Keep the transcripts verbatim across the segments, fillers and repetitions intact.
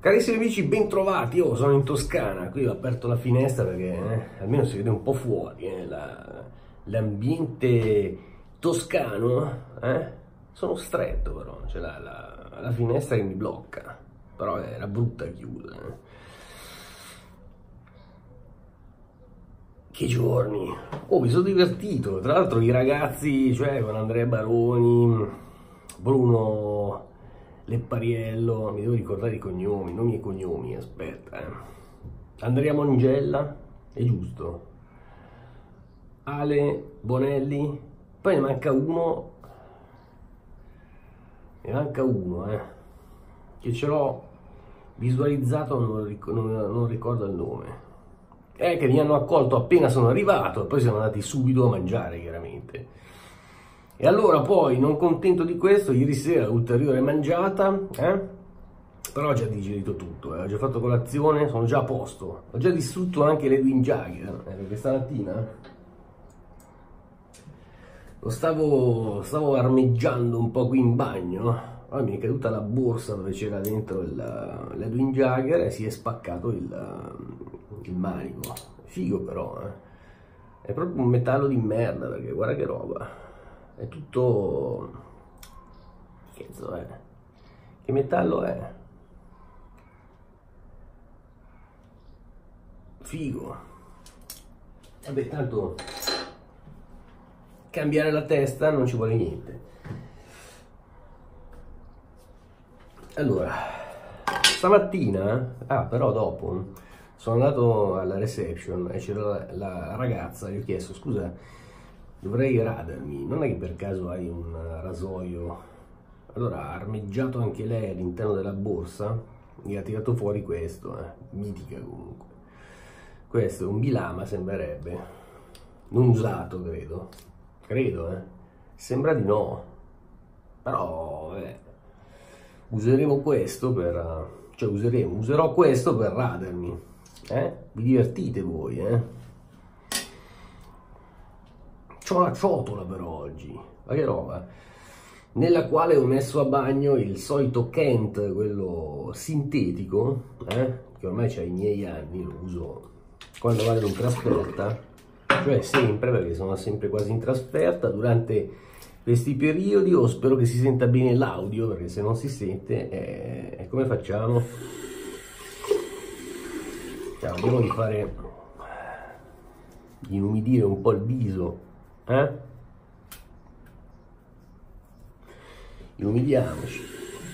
Carissimi amici, ben trovati. Io sono in Toscana, qui ho aperto la finestra perché eh, almeno si vede un po' fuori eh, l'ambiente toscano. Eh? Sono stretto però, c'è la, la, la finestra che mi blocca, però era brutta chiusa. Eh. Che giorni! Oh, mi sono divertito, tra l'altro i ragazzi, cioè con Andrea Baroni, Bruno Leppariello, mi devo ricordare i cognomi, nomi e cognomi, aspetta, eh. Andrea Mongella, è giusto, Ale Bonelli, poi ne manca uno, ne manca uno, eh, che ce l'ho visualizzato, non, non, non ricordo il nome, eh, che mi hanno accolto appena sono arrivato e poi siamo andati subito a mangiare, chiaramente. E allora poi, non contento di questo, ieri sera ulteriore mangiata, eh? Però ho già digerito tutto, eh? Ho già fatto colazione, sono già a posto, ho già distrutto anche l'Edwin Jagger, eh? Perché stamattina lo stavo, stavo armeggiando un po' qui in bagno, poi mi è caduta la borsa dove c'era dentro l'Edwin Jagger e si è spaccato il, il manico. Figo però, eh? È proprio un metallo di merda, perché guarda che roba. È tutto... che cazzo è? Che metallo è? Figo. Vabbè, tanto cambiare la testa non ci vuole niente. Allora, stamattina, ah però dopo, sono andato alla reception e c'era la, la ragazza, gli ho chiesto, scusa, dovrei radermi, non è che per caso hai un rasoio? Allora ha armeggiato anche lei all'interno della borsa e ha tirato fuori questo, eh, mitica comunque. Questo è un Bilama, sembrerebbe, non usato credo, credo eh, sembra di no, però eh, useremo questo per, cioè useremo, userò questo per radermi, eh? Vi divertite voi, eh? C'ho la ciotola però oggi, ma che roba, nella quale ho messo a bagno il solito Kent, quello sintetico, eh? Che ormai c'ha i miei anni, lo uso quando vado in trasferta, cioè sempre, perché sono sempre quasi in trasferta durante questi periodi. Io spero che si senta bene l'audio, perché se non si sente, eh, come facciamo? Cioè, vediamo di fare, di inumidire un po' il viso. Eh? Inumidiamoci.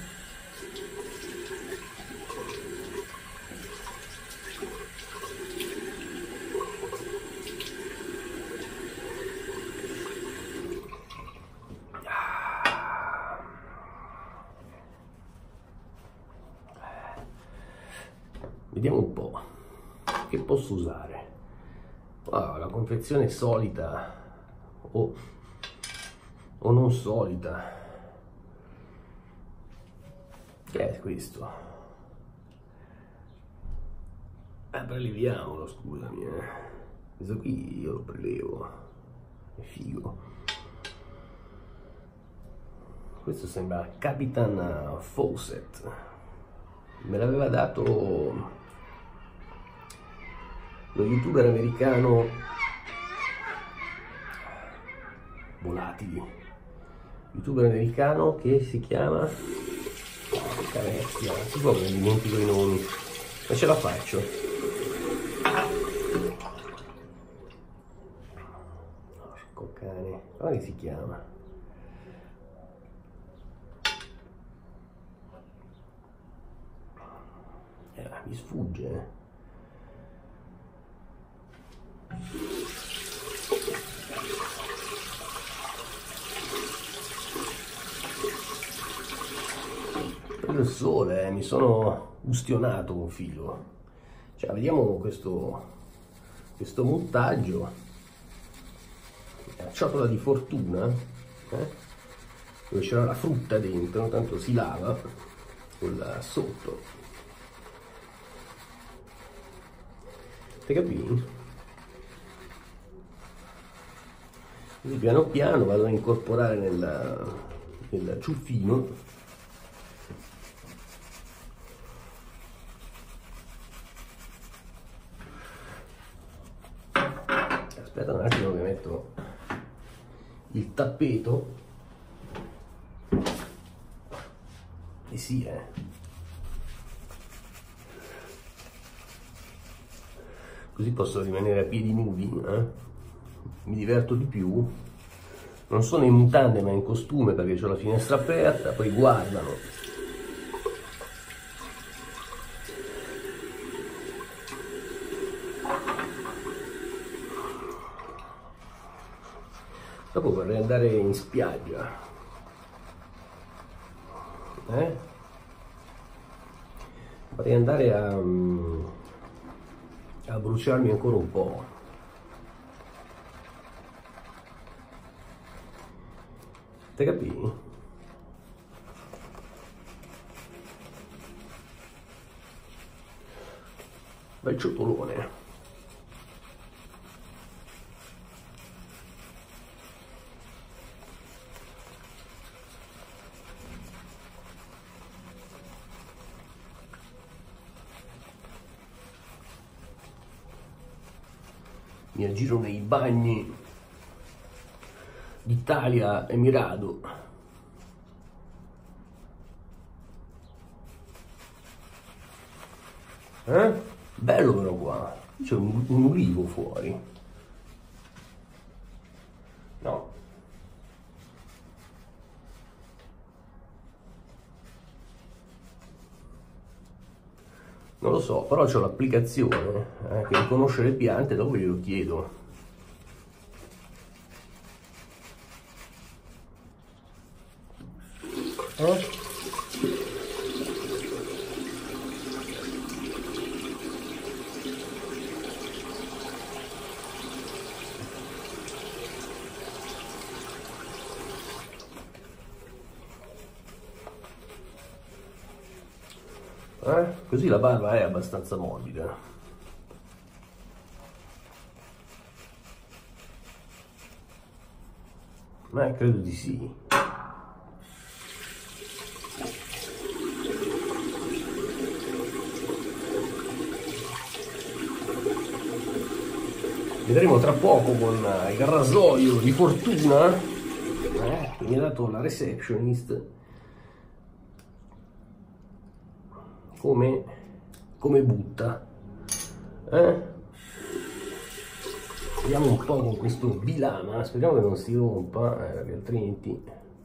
Vediamo un po' che posso usare. Wow, la confezione solita o, o non solita. Che è questo? Ah, preleviamolo, scusami, eh. Questo qui io lo prelevo, è figo. Questo sembra Capitan Fawcett, me l'aveva dato lo youtuber americano Volatili, youtuber americano che si chiama, carecchia, si può che mi dimentico i nomi, ma ce la faccio. Porco cane, come si chiama? Eh, mi sfugge, eh. Il sole, eh, mi sono ustionato un filo. Cioè, vediamo questo questo montaggio, la ciotola di fortuna, eh? Dove c'era la frutta dentro, tanto si lava con la sotto, ti capisci? Quindi piano piano vado a incorporare nel, nel ciuffino Aspetta un attimo che metto il tappeto. E sì, eh. Così posso rimanere a piedi nudi, eh? Mi diverto di più. Non sono in mutande ma in costume perché ho la finestra aperta, poi guardano. Dopo vorrei andare in spiaggia, eh? Vorrei andare a, a bruciarmi ancora un po'. Te capisci? Bel ciotolone. Mi aggiro nei bagni d'Italia e mi rado. Eh? Bello però qua, c'è un, un ulivo fuori. No. Non lo so, però c'ho l'applicazione eh, che riconosce le piante, dopo glielo chiedo. Eh? Eh? Così la barba è abbastanza morbida. Ma credo di sì. Vedremo tra poco con il rasoio di fortuna eh, che mi ha dato la receptionist come, come butta. Eh? Vediamo un po' con questo bilama, speriamo che non si rompa, eh, perché altrimenti...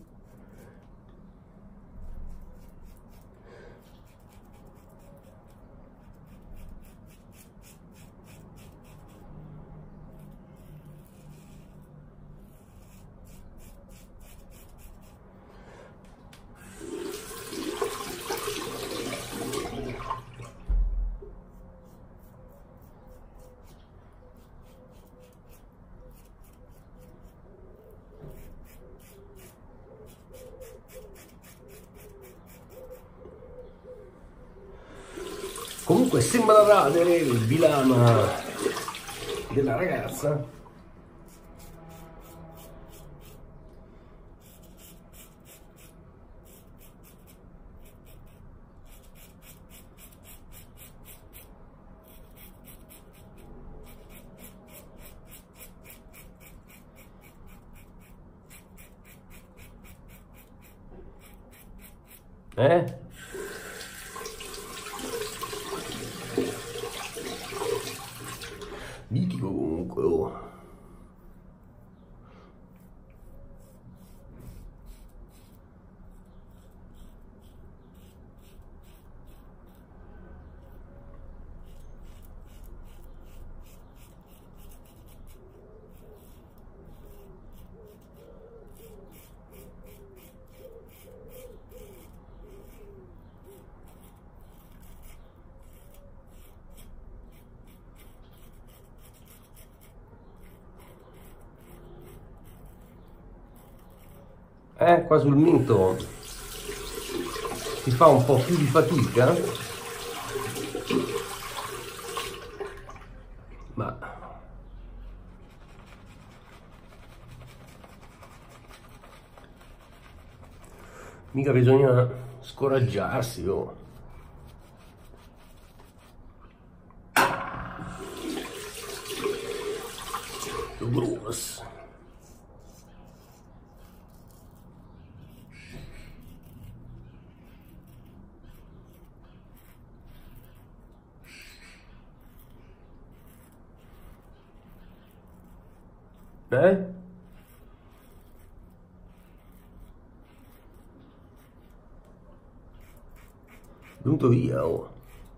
Comunque sembra radere il bilama della ragazza. Eh? Mitico comunque, oh. Eh, qua sul mento si fa un po' più di fatica, ma mica bisogna scoraggiarsi, oh. House. Eh? Venuto via, oh.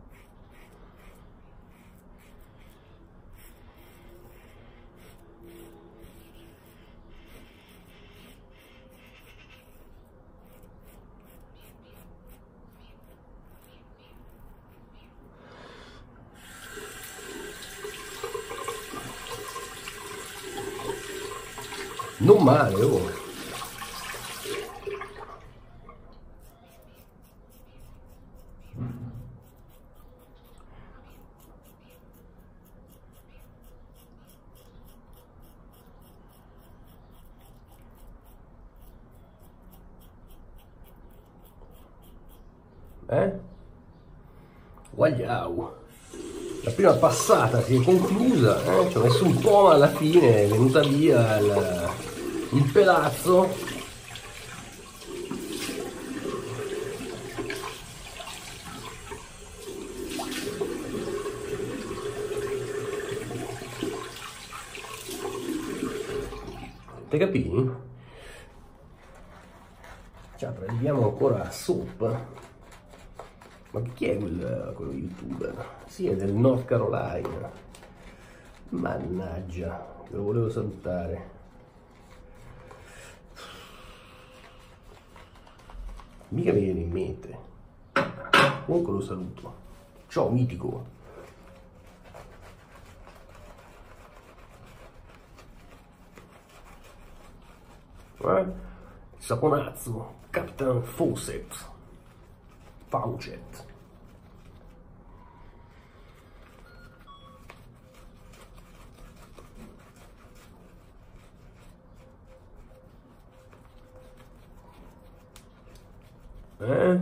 Non male, oh. Eh? Wow. La prima passata si è conclusa, eh? Ci ho messo un po', ma alla fine è venuta via il, il pelazzo. Te capisci? Cioè, prendiamo ancora Soap. Ma chi è quel, quello youtuber? Sì, è del North Carolina. Mannaggia, lo volevo salutare. Mica mi viene in mente. Comunque lo saluto. Ciao, mitico. Eh? Saponazzo, Captain Fawcett. Faucet. Eh?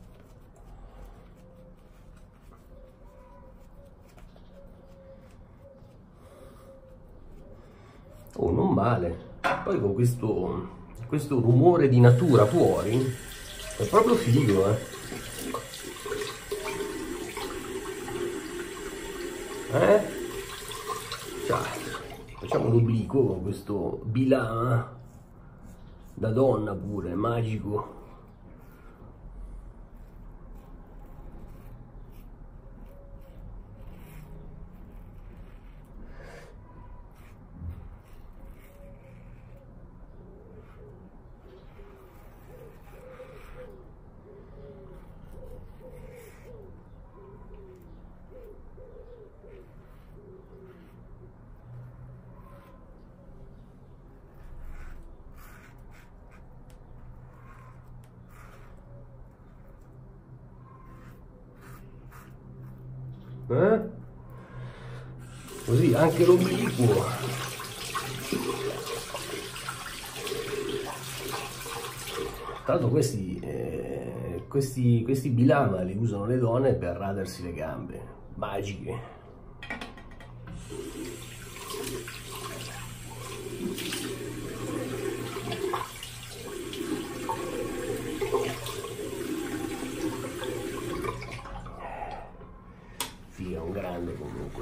Oh, non male. Poi con questo, questo rumore di natura fuori è proprio figo, eh. Eh? Cioè, facciamo l'obliquo con questo Bilà da donna pure, magico. Eh? Così anche l'obliquo. Tra l'altro questi, eh, questi, questi bilama li usano le donne per radersi le gambe, magiche. Sì, è un grande comunque.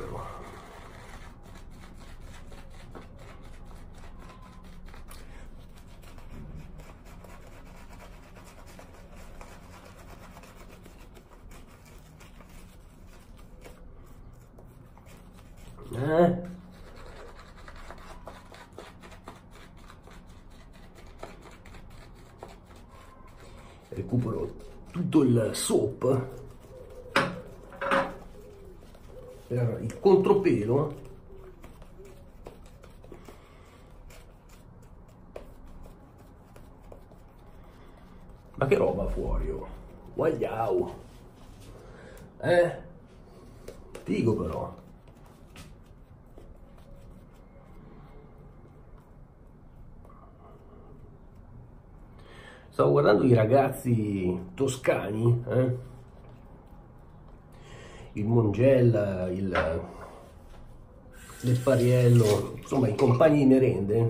Eh? Recupero tutto il soap per il contropelo. Ma che roba fuori, oh. Wow. Eh? Figo però. Stavo guardando i ragazzi toscani, eh? Il Mongella, il, del Pariello, insomma i compagni di merende,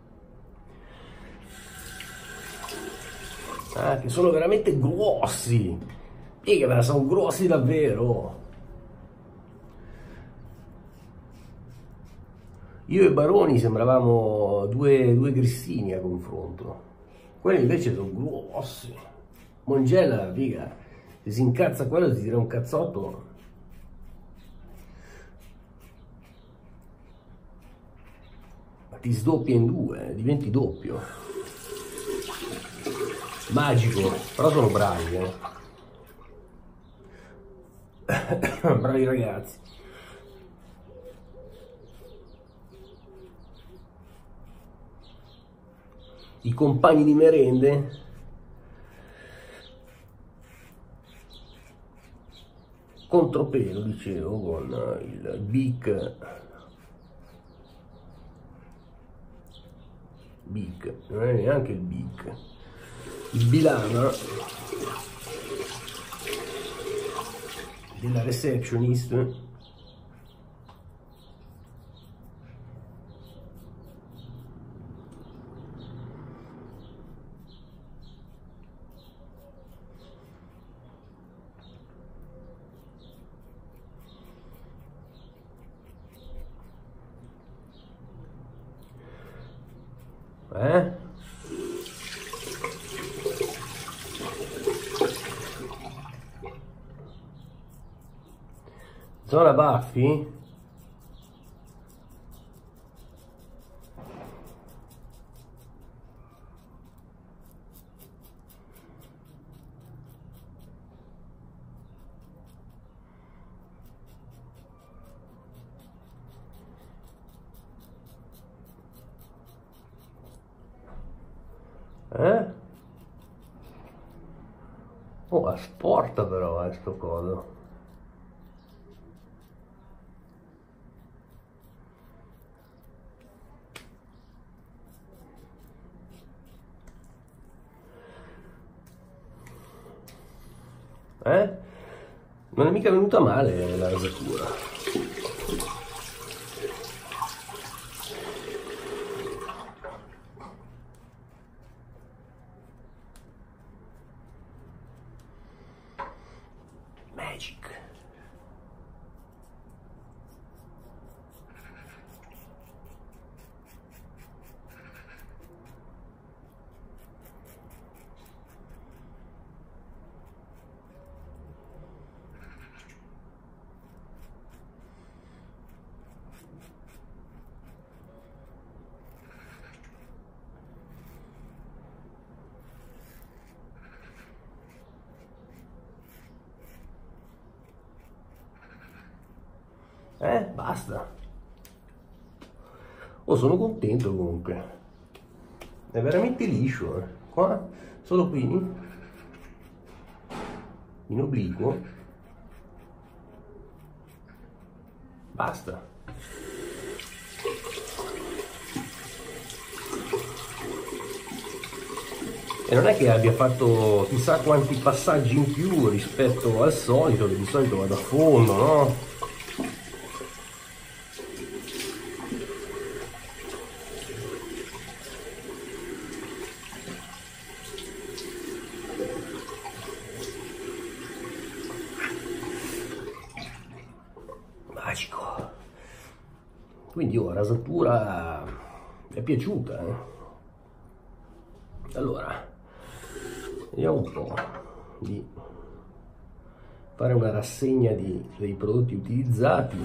ah, che sono veramente grossi, mica, sono grossi davvero. Io e Baroni sembravamo due, due grissini a confronto, quelli invece sono grossi. Mongella, figa, se si incazza quello ti tira un cazzotto. Ma ti sdoppia in due, diventi doppio. Magico, però sono bravi, eh. Bravi ragazzi. I compagni di merende contropelo, dicevo, con il Bic Bic, non è neanche il Bic, il Bilana della Receptionist. Eh? Zona baffi? Eh? Oh, asporta però, eh, sto coso. Eh? Non è mica venuta male la rasatura. Magic. Eh, basta. Oh, sono contento comunque. È veramente liscio, eh. Qua, solo qui, in obliquo. Basta. E non è che abbia fatto chissà quanti passaggi in più rispetto al solito, che di solito vado a fondo, no? Magico. Quindi oh, rasatura è piaciuta, eh? Allora vediamo un po' di fare una rassegna di, dei prodotti utilizzati.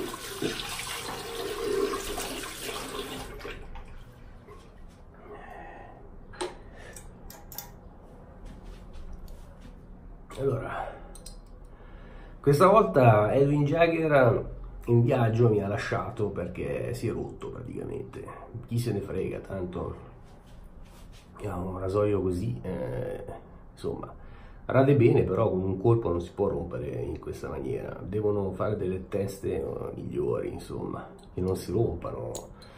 Allora, questa volta Edwin Jagger in viaggio mi ha lasciato perché si è rotto praticamente. Chi se ne frega, tanto un rasoio così, eh, insomma, rade bene, però con un colpo non si può rompere in questa maniera. Devono fare delle teste migliori, insomma, che non si rompano.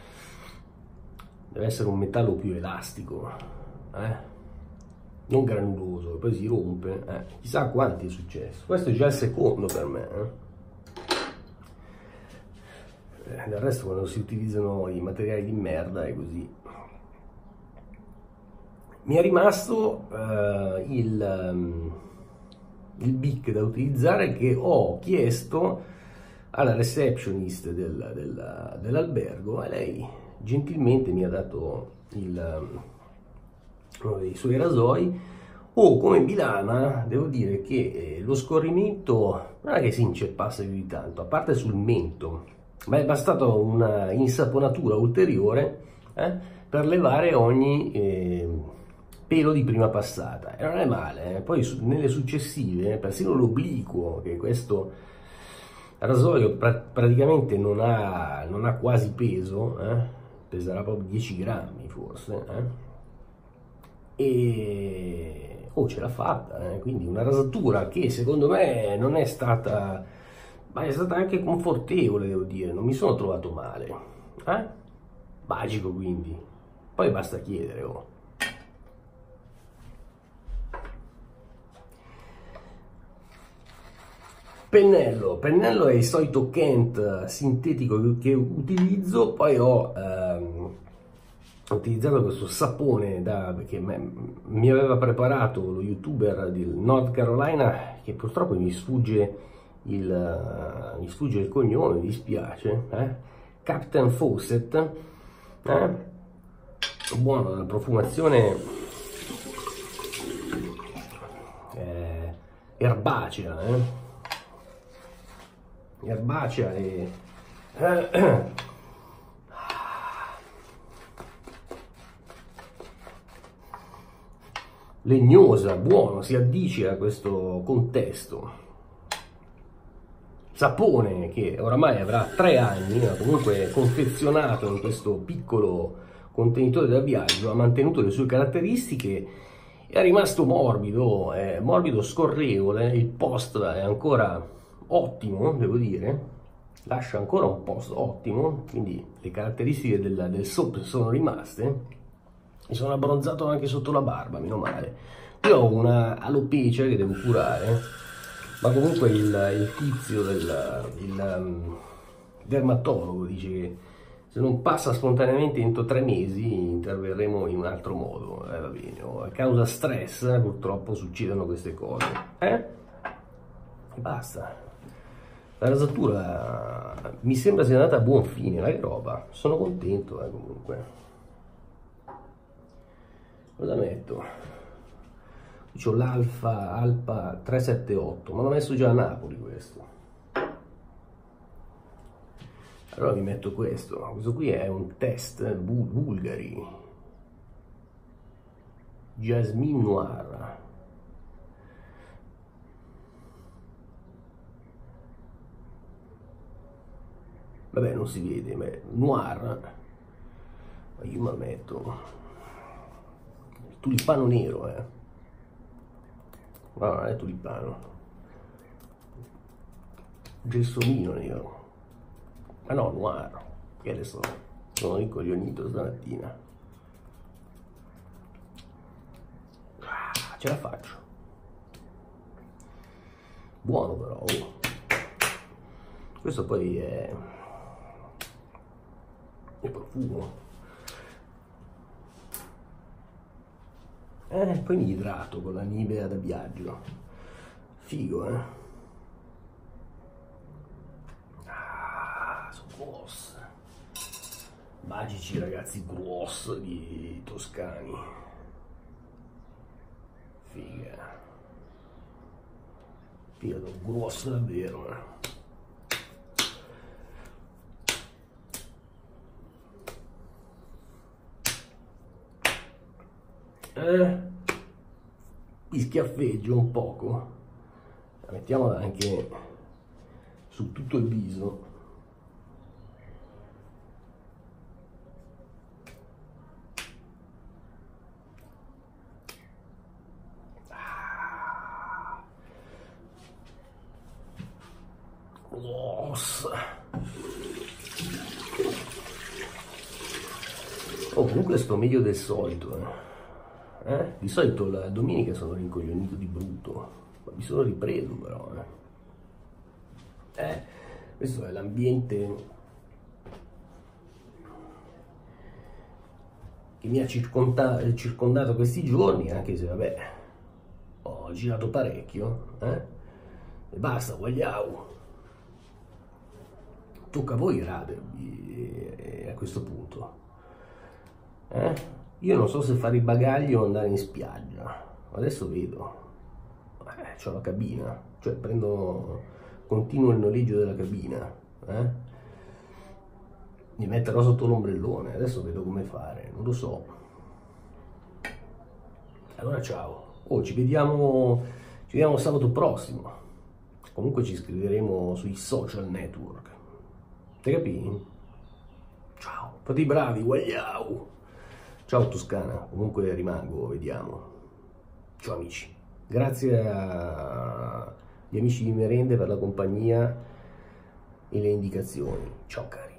Deve essere un metallo più elastico, eh? Non granuloso, che poi si rompe. Eh. Chissà quanti è successo. Questo è già il secondo per me, eh? eh, del resto quando si utilizzano i materiali di merda è così. Mi è rimasto uh, il, um, il bic da utilizzare, che ho chiesto alla receptionist del, del, dell'albergo, e lei gentilmente mi ha dato il, um, uno dei suoi rasoi. Oh, come bilana devo dire che eh, lo scorrimento non è che si inceppasse più di tanto, a parte sul mento, ma è bastata una insaponatura ulteriore eh, per levare ogni eh, pelo di prima passata, e non è male. Eh. Poi su, nelle successive, persino l'obliquo, che questo rasoio pra praticamente non ha, non ha quasi peso, eh, peserà proprio dieci grammi forse, eh, e oh, ce l'ha fatta, eh. Quindi una rasatura che secondo me non è stata, ma è stata anche confortevole, devo dire, non mi sono trovato male, eh? Magico, quindi poi basta chiedere. Oh. Pennello, pennello è il solito Kent sintetico che utilizzo. Poi ho ehm, utilizzato questo sapone da, che me, mi aveva preparato lo youtuber del North Carolina, che purtroppo mi sfugge il, uh, mi sfugge il cognome, mi dispiace, eh? Captain Fawcett, eh? Buono, la profumazione eh, erbacea, eh? erbacea e eh, legnosa, buono, si addice a questo contesto. Sapone che oramai avrà tre anni, ma comunque confezionato in questo piccolo contenitore da viaggio, ha mantenuto le sue caratteristiche, è rimasto morbido, è morbido, scorrevole, il post è ancora ottimo, devo dire, lascia ancora un post ottimo, quindi le caratteristiche del, del soap sono rimaste. Mi sono abbronzato anche sotto la barba, meno male. Io ho una alopecia che devo curare, ma comunque il, il tizio del il, um, dermatologo dice che se non passa spontaneamente entro tre mesi interverremo in un altro modo. Eh, va bene, oh, a causa stress purtroppo succedono queste cose, eh? E basta. La rasatura mi sembra sia andata a buon fine, ma che roba, sono contento, eh, comunque. Cosa metto? C'ho l'Alfa Alpa tre sette otto, ma l'ho messo già a Napoli questo. Allora vi metto questo. Questo qui è un test Bulgari Jasmine Noir. Vabbè, non si vede, ma è noir. Io me lo metto. Il tulipano nero, eh. No, non è tulipano. Gelsomino nero. Ma no, noir. Che adesso sono ricoglionito stamattina. Ah, ce la faccio. Buono però. Oh. Questo poi è il profumo. Eh, poi mi idrato con la Nivea da viaggio. Figo, eh? Ah, sono gross. Magici ragazzi, gross di toscani. Figa. Figa, gross davvero, eh? Eh, mi schiaffeggio un poco, la mettiamola anche su tutto il viso. Ah. Oh, comunque sto meglio del solito, eh. Eh? Di solito la domenica sono rincoglionito di brutto, ma mi sono ripreso però. Eh? Eh, questo è l'ambiente che mi ha circonda circondato questi giorni, anche se vabbè, ho girato parecchio, eh? E basta, guagliau. Tocca a voi radervi a questo punto. Eh? Io non so se fare i bagagli o andare in spiaggia. Adesso vedo. Eh, c'ho la cabina, cioè prendo, continuo il noleggio della cabina. Eh? Mi metterò sotto l'ombrellone, adesso vedo come fare, non lo so. Allora ciao. Oh, ci vediamo, ci vediamo sabato prossimo. Comunque ci scriveremo sui social network. Ti capi? Ciao, fate i bravi, guagliau! Ciao Toscana, comunque rimango, vediamo. Ciao amici. Grazie agli amici di Merende per la compagnia e le indicazioni. Ciao cari.